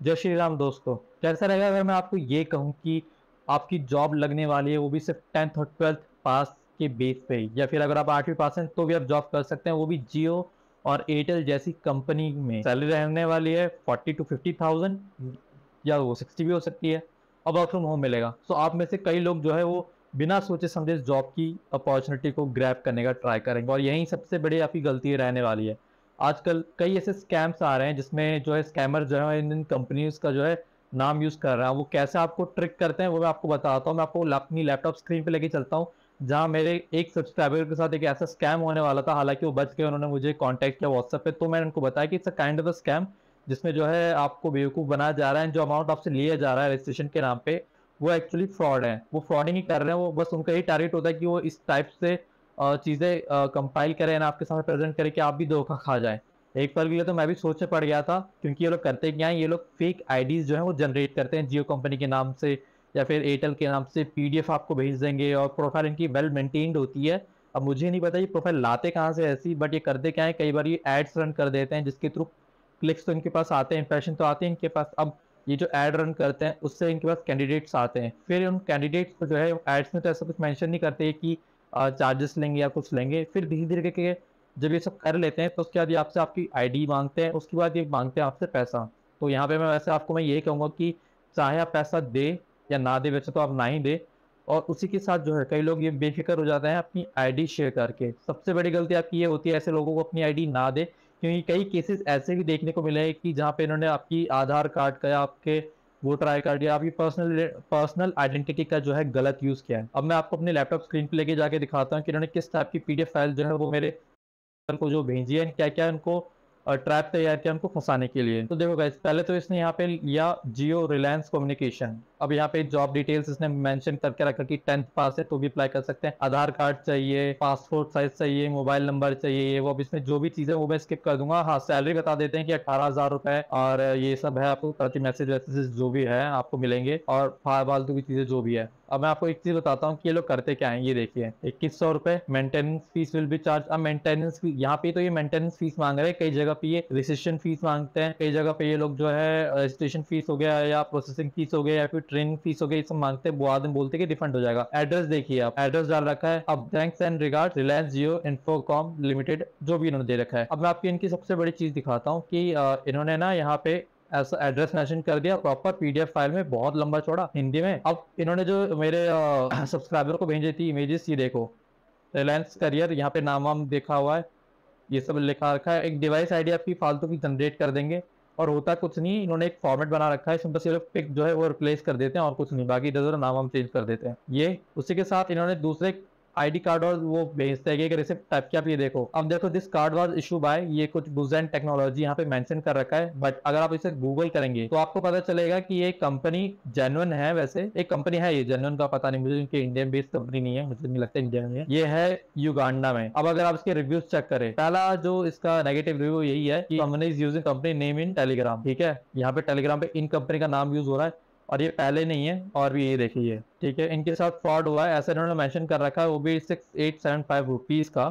जय श्री राम दोस्तों। कैसा रहेगा अगर मैं आपको ये कहूँ कि आपकी जॉब लगने वाली है, वो भी सिर्फ 10th और 12th पास के बेस पे ही, या फिर अगर आप 8वीं पास हैं तो भी आप जॉब कर सकते हैं, वो भी जियो और एयरटेल जैसी कंपनी में। सैलरी रहने वाली है 40 to 50,000 या वो 60 भी हो सकती है और वर्क फ्रॉम होम मिलेगा। तो आप में से कई लोग जो है वो बिना सोचे समझे जॉब की अपॉर्चुनिटी को ग्रैब करने का ट्राई करेंगे और यही सबसे बड़ी आपकी गलती रहने वाली है। आजकल कई ऐसे स्कैम्स आ रहे हैं जिसमें जो है स्कैमर जो है इन कंपनीज का जो है नाम यूज कर रहा है। वो कैसे आपको ट्रिक करते हैं वो मैं आपको बताता हूँ। मैं आपको अपनी लैपटॉप स्क्रीन पे लेके चलता हूँ जहाँ मेरे एक सब्सक्राइबर के साथ एक ऐसा स्कैम होने वाला था। हालांकि वो बच गए, उन्होंने मुझे कांटेक्ट किया व्हाट्सएप पे, तो मैंने उनको बताया कि it's a kind of a scam जिसमें जो है आपको बेवकूफ़ बनाया जा रहा है। जो अमाउंट आपसे लिया जा रहा है रजिस्ट्रेशन के नाम पे वो एक्चुअली फ्रॉड है। वो फ्रॉडिंग ही कर रहे हैं। वो बस उनका ही टारगेट होता है कि वो इस टाइप से चीज़ें कंपाइल करें ना आपके सामने प्रेजेंट करें कि आप भी धोखा खा जाएं। एक पल के लिए तो मैं भी सोच में पड़ गया था, क्योंकि ये लोग करते क्या है, ये लोग फेक आईडीज जो है वो जनरेट करते हैं जियो कंपनी के नाम से या फिर एयरटेल के नाम से। पीडीएफ आपको भेज देंगे और प्रोफाइल इनकी वेल मेंटेन्ड होती है। अब मुझे नहीं पता ये प्रोफाइल लाते कहाँ से ऐसी, बट ये करते क्या है, कई बार ये एड्स रन कर देते हैं जिसके थ्रू क्लिक्स तो इनके पास आते हैं, इंप्रेशन तो आते हैं इनके पास। अब ये जो एड रन करते हैं उससे इनके पास कैंडिडेट्स आते हैं। फिर उन कैंडिडेट्स को जो है एड्स में तो ऐसा कुछ मेंशन नहीं करते कि चार्जेस लेंगे या कुछ लेंगे। फिर धीरे धीरे करके जब ये सब कर लेते हैं तो उसके बाद ये आपसे आपकी आईडी मांगते हैं, उसके बाद ये मांगते हैं आपसे पैसा। तो यहाँ पे मैं वैसे आपको मैं ये कहूँगा कि चाहे आप पैसा दे या ना दे, वैसे तो आप ना ही दे। और उसी के साथ जो है कई लोग ये बेफिक्र हो जाते हैं अपनी आईडी शेयर करके। सबसे बड़ी गलती आपकी ये होती है ऐसे लोगों को अपनी आईडी ना दे, क्योंकि कई केसेस ऐसे भी देखने को मिले हैं कि जहाँ पे इन्होंने आपकी आधार कार्ड का या आपके वोटर आई कार्ड या आपकी पर्सनल आइडेंटिटी का जो है गलत यूज किया है। अब मैं आपको अपने लैपटॉप स्क्रीन पे लेके जाके दिखाता हूँ कि इन्होंने किस टाइप की पीडीएफ फाइल जो है वो मेरे को जो भेजी है, क्या क्या इनको ट्रैप तैयार किया उनको फंसाने के लिए। तो देखो गाइस, पहले तो इसने यहाँ पे लिया जियो रिलायंस कम्युनिकेशन। अब यहाँ पे जॉब डिटेल्स इसने मेंशन करके रखा कि 10th पास है तो भी अप्लाई कर सकते हैं, आधार कार्ड चाहिए, पासपोर्ट साइज चाहिए, मोबाइल नंबर चाहिए, ये वो। अब इसमें जो भी चीजें वो मैं स्किप कर दूंगा। हाँ, सैलरी बता देते हैं कि 18,000 रुपए और ये सब है। आपको प्रति मैसेज वैसेज जो भी है आपको मिलेंगे और फालतू की चीजें जो भी है। अब मैं आपको एक चीज बताता हूँ कि ये लोग करते क्या है। ये देखिए, 2100 रुपए maintenance fees will be charge. अब मेंटेनेंस फीस यहाँ पे तो ये मेंटेनेंस फीस मांग रहे हैं, कई जगह पे ये रजिस्ट्रेशन फीस मांगते हैं, कई जगह पे ये लोग जो है रजिस्ट्रेशन फीस हो गया या प्रोसेसिंग फीस हो गया या फिर ट्रेनिंग फीस हो गया, ये सब मांगते हैं। बाद में बोलते हैं कि रिफंड हो जाएगा। एड्रेस देखिए, आप एड्रेस डाल रखा है। अब thanks and regard Reliance Jio Infocomm limited, जो भी इन्होंने दे रखा है। अब मैं आपकी इनकी सबसे बड़ी चीज दिखाता हूँ कि इन्होंने ना यहाँ पे ऐसा एड्रेस मेंशन कर दिया प्रॉपर पीडीएफ फाइल में, बहुत लंबा चौड़ा हिंदी में। अब इन्होंने जो मेरे सब्सक्राइबर को भेजी थी इमेजेस, ये देखो, रिलायंस करियर, यहाँ पे नाम वाम देखा हुआ है, ये सब लिखा रखा है। एक डिवाइस आईडी आपकी फालतू की जनरेट कर देंगे और होता कुछ नहीं। इन्होंने एक फॉर्मेट बना रखा है, इसमें बस ये लोग पिक जो है वो रिप्लेस कर देते हैं और कुछ नहीं, बाकी इधर उधर नाम वाम चेंज कर देते हैं। ये उसी के साथ इन्होंने दूसरे आईडी कार्ड और वो भेजते हैं कि रिसिप्ट टाइप की। आप ये देखो, अब देखो, this card was issue by, ये कुछ बुजेंट टेक्नोलॉजी यहाँ पे मेंशन कर रखा है। बट अगर आप इसे गूगल करेंगे तो आपको पता चलेगा कि ये कंपनी जेन्युइन है। वैसे एक कंपनी है, ये जेन्युइन का पता नहीं मुझे, क्योंकि इंडियन बेस्ड कंपनी नहीं है, मुझे नहीं लगता इंडिया में है। ये है युगांडा में। अब अगर आप इसके रिव्यूज चेक करें, पहला जो इसका नेगेटिव रिव्यू यही है कि company is using company name in Telegram. ठीक है, यहाँ पे टेलीग्राम पे इन कंपनी का नाम यूज हो रहा है और ये पहले नहीं है। और भी ये देखिए, ठीक है, इनके साथ फ्रॉड हुआ है ऐसा इन्होंने मेंशन कर रखा है, वो भी 6875 रुपीज का।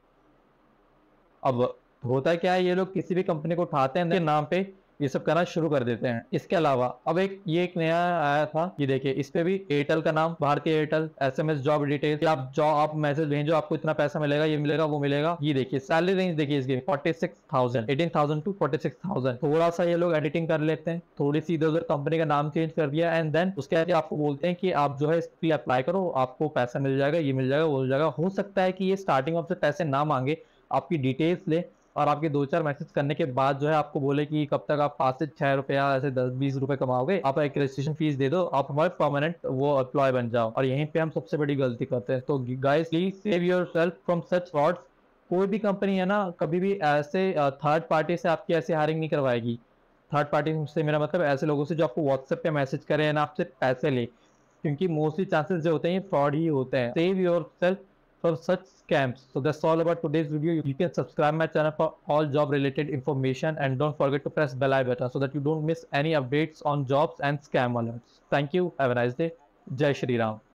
अब होता क्या है, ये लोग किसी भी कंपनी को उठाते हैं, इनके नाम पे ये सब करना शुरू कर देते हैं। इसके अलावा अब एक नया आया था, ये देखिए, इस पे भी एयरटेल का नाम, Bhartiya Airtel, SMS job details, आप जॉब आप मैसेज भेजो आपको इतना पैसा मिलेगा, ये मिलेगा वो मिलेगा। ये देखिए सैलरी रेंज देखिए इसकी 46,000, 18,000 टू 46,000। थोड़ा सा ये लोग एडिटिंग कर लेते हैं, थोड़ी सी इधर उधर कंपनी का नाम चेंज कर दिया, एंड देन उसके बाद आपको बोलते हैं कि आप जो है इस पे अप्लाई करो, आपको पैसा मिल जाएगा, ये मिल जाएगा वो मिल जाएगा। हो सकता है कि ये स्टार्टिंग आपसे पैसे ना मांगे, आपकी डिटेल्स ले और आपके 2-4 मैसेज करने के बाद जो है आपको बोले कि कब तक आप 5 से 6 रुपया ऐसे 10-20 रुपए कमाओगे, आप एक रजिस्ट्रेशन फीस दे दो, आप हमारे परमानेंट वो एम्प्लॉय बन जाओ। और यहीं पे हम सबसे बड़ी गलती करते हैं। तो guys, please save yourself from such frauds. कोई भी कंपनी है ना, कभी भी ऐसे थर्ड पार्टी से आपकी ऐसे हायरिंग नहीं करवाएगी। थर्ड पार्टी से मेरा मतलब ऐसे लोगों से जो आपको व्हाट्सएप पे मैसेज करे ना आपसे पैसे ले, क्योंकि मोस्टली चांसेस जो होते हैं ये फ्रॉड ही होते हैं। Save yourself from such scams. So that's all about today's video. You can subscribe my channel for all job related information and don't forget to press bell icon button so that you don't miss any updates on jobs and scam alerts. Thank you. Have a nice day. Jai Shri Ram.